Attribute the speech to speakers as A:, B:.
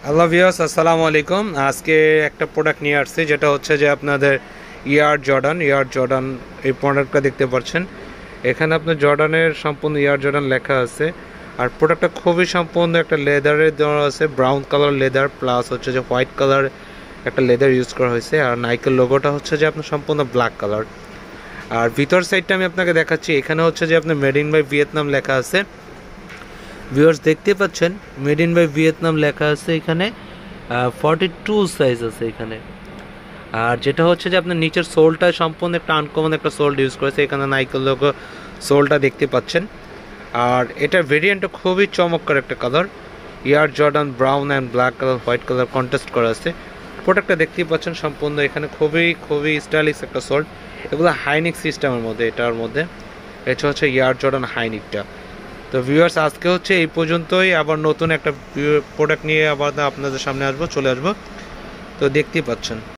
A: Hello viewers, আসসালামু আলাইকুম। আজকে একটা প্রোডাক্ট নিয়ে আসছি, যেটা হচ্ছে যে আপনাদের ইয়ার জর্ডান এই প্রোডাক্টটা দেখতে পাচ্ছেন। এখানে আপনার জর্ডানের সম্পূর্ণ ইয়ার জর্ডান লেখা আছে। আর প্রোডাক্টটা খুবই সম্পূর্ণ একটা লেদারের দেওয়া আছে, ব্রাউন কালার লেদার প্লাস হচ্ছে যে হোয়াইট কালার একটা লেদার ইউজ করা হয়েছে। আর নাইকের লোগোটা হচ্ছে যে আপনার সম্পূর্ণ ব্ল্যাক কালার। আর ভিতর সাইডটা আমি আপনাকে দেখাচ্ছি। এখানে হচ্ছে যে আপনার মেড ইন বাই ভিয়েতনাম লেখা আছে। ভিউয়ার্স দেখতে পাচ্ছেন মেড ইন বাই ভিয়েতনাম লেখা আছে এখানে। 42 সাইজ আছে এখানে। আর যেটা হচ্ছে যে আপনার নিচের সোলটা সম্পূর্ণ একটা আনকমন একটা সোল ইউজ করেছে। এখানে নাইকেল লোগো সোলটা দেখতে পাচ্ছেন। আর এটার ভেরিয়েন্টটা খুবই চমৎকার একটা colour. Air Jordan brown and black colour, white colour contrast করা আছে। প্রোডাক্টটা দেখতেই পাচ্ছেন সম্পূর্ণ এখানে খুবই খুবই স্টাইলিশ একটা সোল। এগুলো হাইনিক সিস্টেমের মধ্যে, এটার মধ্যে এটা হচ্ছে ইয়ার জর্ডান হাইনিকটা। তো ভিউয়ার্স আজকে হচ্ছে এই পর্যন্তই। আবার নতুন একটা প্রোডাক্ট নিয়ে আবার আপনাদের সামনে চলে আসবো। তো দেখতেই পাচ্ছেন।